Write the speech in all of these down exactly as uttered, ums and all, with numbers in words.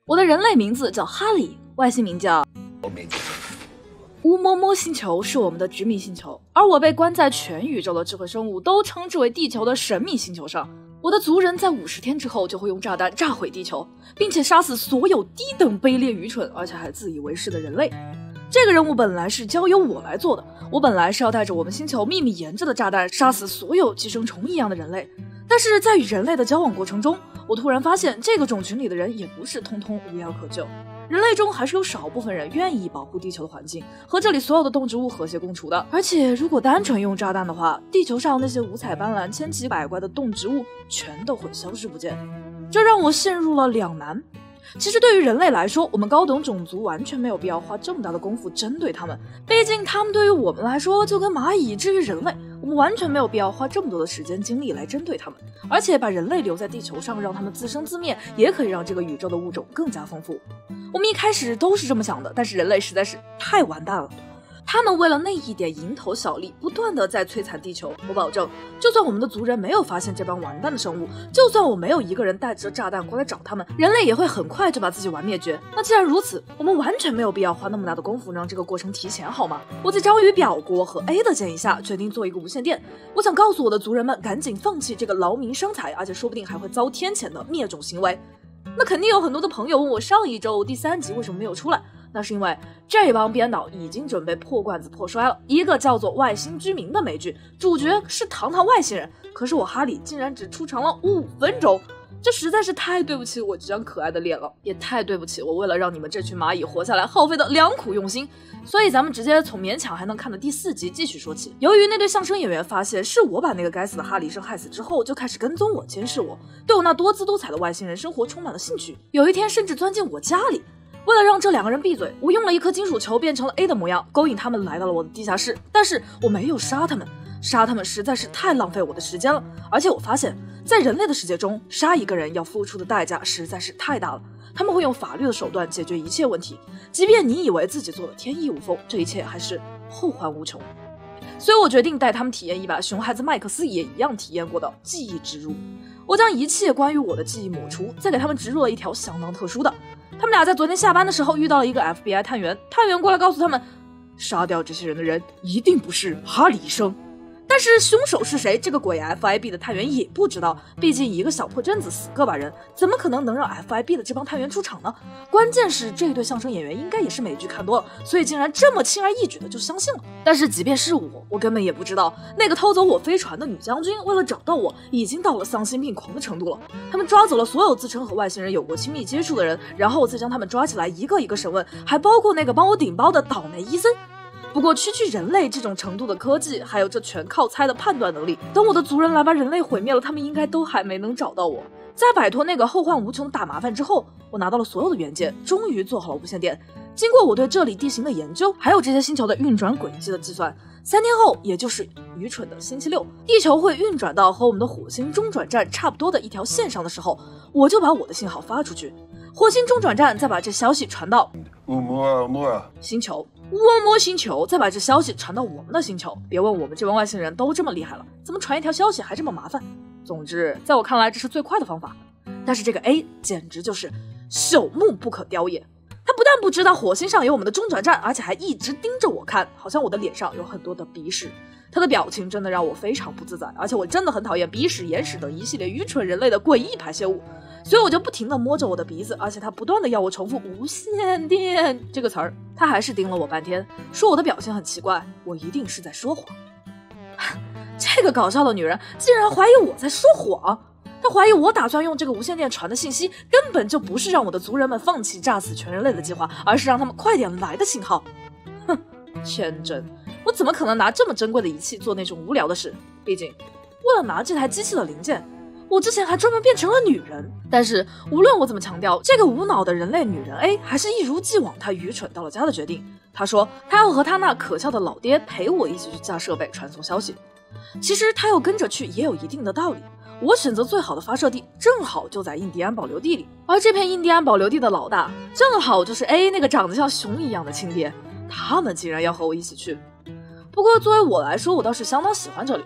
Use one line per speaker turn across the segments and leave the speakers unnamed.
我的人类名字叫哈里，外星名叫乌摸摸星球，是我们的殖民星球，而我被关在全宇宙的智慧生物都称之为地球的神秘星球上。我的族人在五十天之后就会用炸弹炸毁地球，并且杀死所有低等、卑劣、愚蠢而且还自以为是的人类。这个任务本来是交由我来做的，我本来是要带着我们星球秘密研制的炸弹杀死所有寄生虫一样的人类，但是在与人类的交往过程中，我突然发现这个种群里的人也不是通通无药可救。人类中还是有少部分人愿意保护地球的环境，和这里所有的动植物和谐共处的。而且如果单纯用炸弹的话，地球上那些五彩斑斓、千奇百怪的动植物全都会消失不见。这让我陷入了两难。其实对于人类来说，我们高等种族完全没有必要花这么大的功夫针对他们，毕竟他们对于我们来说就跟蚂蚁，至于人类，我们完全没有必要花这么多的时间精力来针对他们。而且把人类留在地球上，让他们自生自灭，也可以让这个宇宙的物种更加丰富。我们一开始都是这么想的，但是人类实在是太完蛋了。他们为了那一点蝇头小利，不断的在摧残地球。我保证，就算我们的族人没有发现这帮完蛋的生物，就算我没有一个人带着炸弹过来找他们，人类也会很快就把自己玩灭绝。那既然如此，我们完全没有必要花那么大的功夫让这个过程提前，好吗？我在章鱼表国和 A 的建议下，决定做一个无线电。我想告诉我的族人们，赶紧放弃这个劳民伤财，而且说不定还会遭天谴的灭种行为。那肯定有很多的朋友问我，上一周第三集为什么没有出来？那是因为这帮编导已经准备破罐子破摔了。一个叫做《外星居民》的美剧，主角是堂堂外星人，可是我哈里竟然只出场了五分钟，这实在是太对不起我这张可爱的脸了，也太对不起我为了让你们这群蚂蚁活下来耗费的良苦用心。所以咱们直接从勉强还能看的第四集继续说起。由于那对相声演员发现是我把那个该死的哈里生害死之后，就开始跟踪我、监视我，对我那多姿多彩的外星人生活充满了兴趣，有一天甚至钻进我家里。为了让这两个人闭嘴，我用了一颗金属球变成了 A 的模样，勾引他们来到了我的地下室。但是我没有杀他们，杀他们实在是太浪费我的时间了。而且我发现，在人类的世界中，杀一个人要付出的代价实在是太大了。他们会用法律的手段解决一切问题，即便你以为自己做的天衣无缝，这一切还是后患无穷。所以我决定带他们体验一把熊孩子麦克斯也一样体验过的记忆植入。我将一切关于我的记忆抹除，再给他们植入了一条相当特殊的。他们俩在昨天下班的时候遇到了一个 F B I 探员，探员过来告诉他们，杀掉这些人的人一定不是哈里医生。但是凶手是谁，这个鬼 F I B 的探员也不知道，毕竟一个小破镇子死个把人，怎么可能能让 F I B 的这帮探员出场呢？关键是这一对相声演员应该也是美剧看多了，所以竟然这么轻而易举的就相信了。但是即便是我，我根本也不知道那个偷走我飞船的女将军为了找到我，已经到了丧心病狂的程度了。他们抓走了所有自称和外星人有过亲密接触的人，然后再将他们抓起来一个一个审问，还包括那个帮我顶包的倒霉医生。不过区区人类这种程度的科技，还有这全靠猜的判断能力，等我的族人来把人类毁灭了，他们应该都还没能找到我。在摆脱那个后患无穷的大麻烦之后，我拿到了所有的元件，终于做好了无线电。经过我对这里地形的研究，还有这些星球的运转轨迹的计算，三天后，也就是愚蠢的星期六，地球会运转到和我们的火星中转站差不多的一条线上的时候，我就把我的信号发出去，火星中转站再把这消息传到
乌摩摩
星球，沃摩星球再把这消息传到我们的星球。别问我们这帮外星人都这么厉害了，怎么传一条消息还这么麻烦。总之，在我看来这是最快的方法。但是这个 A 简直就是朽木不可雕也。他不但不知道火星上有我们的中转站，而且还一直盯着我看，好像我的脸上有很多的鼻屎。他的表情真的让我非常不自在，而且我真的很讨厌鼻屎、眼屎等一系列愚蠢人类的诡异排泄物，所以我就不停地摸着我的鼻子，而且他不断地要我重复无线电这个词儿。他还是盯了我半天，说我的表情很奇怪，我一定是在说谎。这个搞笑的女人竟然怀疑我在说谎。他怀疑我打算用这个无线电传的信息根本就不是让我的族人们放弃炸死全人类的计划，而是让他们快点来的信号。哼，天真，我怎么可能拿这么珍贵的仪器做那种无聊的事？毕竟为了拿这台机器的零件，我之前还专门变成了女人。但是无论我怎么强调，这个无脑的人类女人 A 还是一如既往她愚蠢到了家的决定。她说她要和她那可笑的老爹陪我一起去架设备传送消息。其实她要跟着去也有一定的道理，我选择最好的发射地正好就在印第安保留地里，而这片印第安保留地的老大正好就是 A 那个长得像熊一样的亲爹，他们竟然要和我一起去。不过作为我来说，我倒是相当喜欢这里。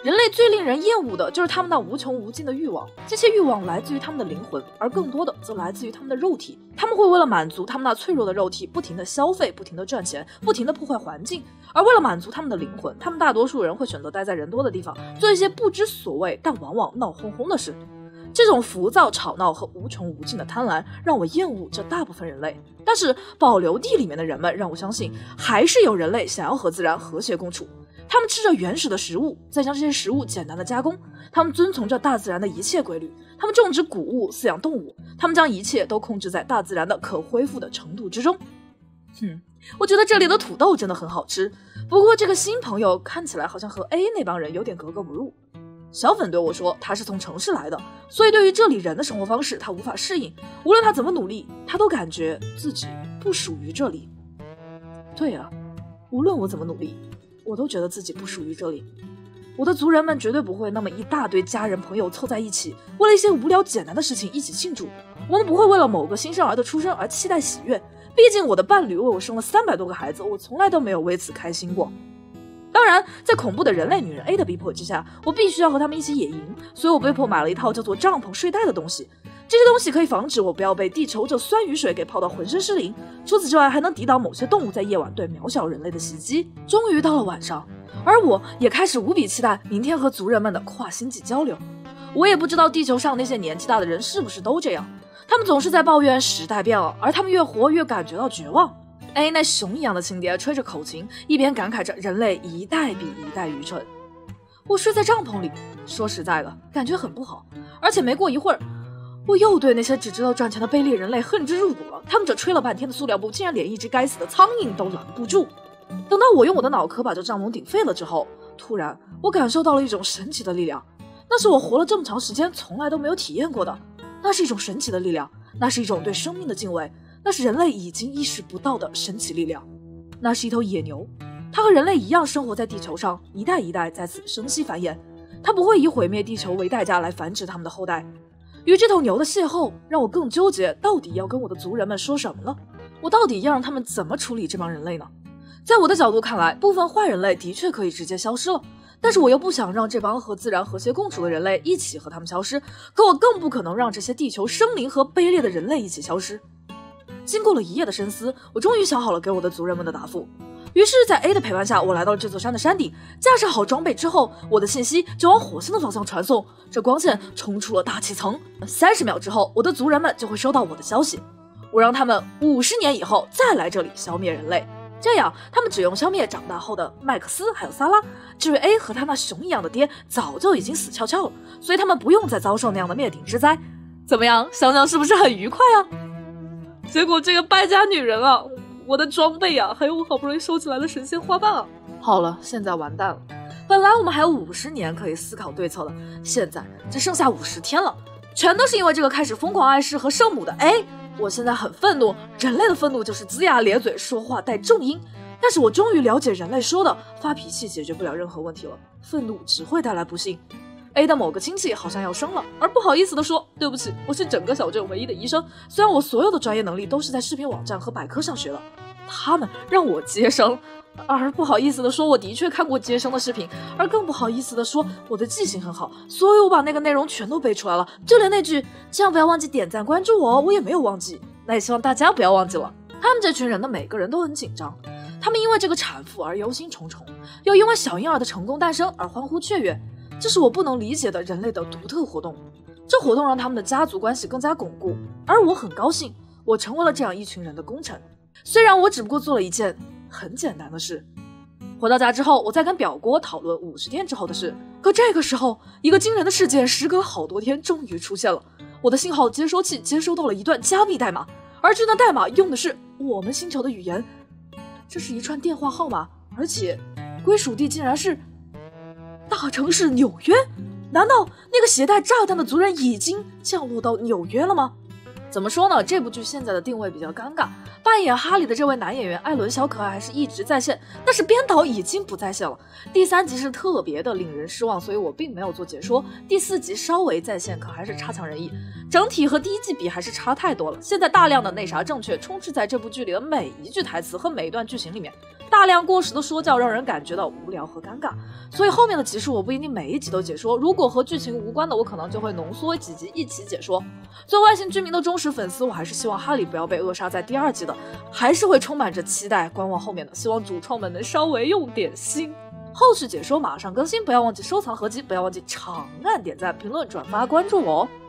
人类最令人厌恶的就是他们那无穷无尽的欲望，这些欲望来自于他们的灵魂，而更多的则来自于他们的肉体。他们会为了满足他们那脆弱的肉体，不停的消费，不停的赚钱，不停的破坏环境。而为了满足他们的灵魂，他们大多数人会选择待在人多的地方，做一些不知所谓但往往闹哄哄的事。这种浮躁、吵闹和无穷无尽的贪婪让我厌恶这大部分人类，但是保留地里面的人们让我相信，还是有人类想要和自然和谐共处。他们吃着原始的食物，再将这些食物简单的加工。他们遵从着大自然的一切规律，他们种植谷物，饲养动物，他们将一切都控制在大自然的可恢复的程度之中。哼，我觉得这里的土豆真的很好吃，不过这个新朋友看起来好像和 A 那帮人有点格格不入。小粉对我说，他是从城市来的，所以对于这里人的生活方式他无法适应，无论他怎么努力，他都感觉自己不属于这里。对啊，无论我怎么努力，我都觉得自己不属于这里。我的族人们绝对不会那么一大堆家人朋友凑在一起，为了一些无聊简单的事情一起庆祝。我们不会为了某个新生儿的出生而期待喜悦，毕竟我的伴侣为我生了三百多个孩子，我从来都没有为此开心过。当然，在恐怖的人类女人 A 的逼迫之下，我必须要和他们一起野营，所以我被迫买了一套叫做帐篷睡袋的东西。这些东西可以防止我不要被地球这酸雨水给泡到浑身湿淋，除此之外还能抵挡某些动物在夜晚对渺小人类的袭击。终于到了晚上，而我也开始无比期待明天和族人们的跨星际交流。我也不知道地球上那些年纪大的人是不是都这样，他们总是在抱怨时代变了，而他们越活越感觉到绝望。哎，那熊一样的亲爹吹着口琴，一边感慨着人类一代比一代愚蠢。我睡在帐篷里，说实在的，感觉很不好。而且没过一会儿，我又对那些只知道赚钱的卑劣人类恨之入骨了。他们这吹了半天的塑料布，竟然连一只该死的苍蝇都拦不住。等到我用我的脑壳把这帐篷顶废了之后，突然我感受到了一种神奇的力量，那是我活了这么长时间从来都没有体验过的。那是一种神奇的力量，那是一种对生命的敬畏，那是人类已经意识不到的神奇力量。那是一头野牛，它和人类一样生活在地球上，一代一代在此生息繁衍，它不会以毁灭地球为代价来繁殖他们的后代。与这头牛的邂逅让我更纠结，到底要跟我的族人们说什么呢？我到底要让他们怎么处理这帮人类呢？在我的角度看来，部分坏人类的确可以直接消失了，但是我又不想让这帮和自然和谐共处的人类一起和他们消失，可我更不可能让这些地球生灵和卑劣的人类一起消失。经过了一夜的深思，我终于想好了给我的族人们的答复。于是在 A 的陪伴下，我来到了这座山的山顶，架设好装备之后，我的信息就往火星的方向传送，这光线冲出了大气层。三十秒之后，我的族人们就会收到我的消息，我让他们五十年以后再来这里消灭人类，这样他们只用消灭长大后的麦克斯还有萨拉。至于 A 和他那熊一样的爹早就已经死翘翘了，所以他们不用再遭受那样的灭顶之灾。怎么样，想想是不是很愉快啊？结果这个败家女人啊，我的装备啊，还有我好不容易收起来的神仙花瓣啊，好了，现在完蛋了。本来我们还有五十年可以思考对策的，现在只剩下五十天了，全都是因为这个开始疯狂碍事和圣母的 A。 我现在很愤怒，人类的愤怒就是龇牙咧嘴，说话带重音。但是我终于了解人类说的发脾气解决不了任何问题了，愤怒只会带来不幸。A 的某个亲戚好像要生了，而不好意思地说，对不起，我是整个小镇唯一的医生，虽然我所有的专业能力都是在视频网站和百科上学的，他们让我接生，而不好意思地说我的确看过接生的视频，而更不好意思地说我的记性很好，所以我把那个内容全都背出来了，就连那句千万不要忘记点赞关注我我也没有忘记，那也希望大家不要忘记了。他们这群人的每个人都很紧张，他们因为这个产妇而忧心忡忡，又因为小婴儿的成功诞生而欢呼雀跃，这是我不能理解的人类的独特活动。这活动让他们的家族关系更加巩固，而我很高兴我成为了这样一群人的功臣，虽然我只不过做了一件很简单的事。回到家之后，我再跟表哥讨论五十天之后的事，可这个时候一个惊人的事件时隔好多天终于出现了，我的信号接收器接收到了一段加密代码，而这段代码用的是我们星球的语言，这是一串电话号码，而且归属地竟然是大城市纽约。难道那个携带炸弹的族人已经降落到纽约了吗？怎么说呢，这部剧现在的定位比较尴尬，扮演哈利的这位男演员艾伦小可爱还是一直在线，但是编导已经不在线了。第三集是特别的令人失望，所以我并没有做解说。第四集稍微在线，可还是差强人意，整体和第一季比还是差太多了。现在大量的那啥正确充斥在这部剧里的每一句台词和每一段剧情里面， 大量过时的说教让人感觉到无聊和尴尬，所以后面的集数我不一定每一集都解说，如果和剧情无关的，我可能就会浓缩几集一起解说。作为外星居民的忠实粉丝，我还是希望哈利不要被扼杀在第二季的，还是会充满着期待观望后面的，希望主创们能稍微用点心。后续解说马上更新，不要忘记收藏合集，不要忘记长按点赞、评论、转发、关注我哦。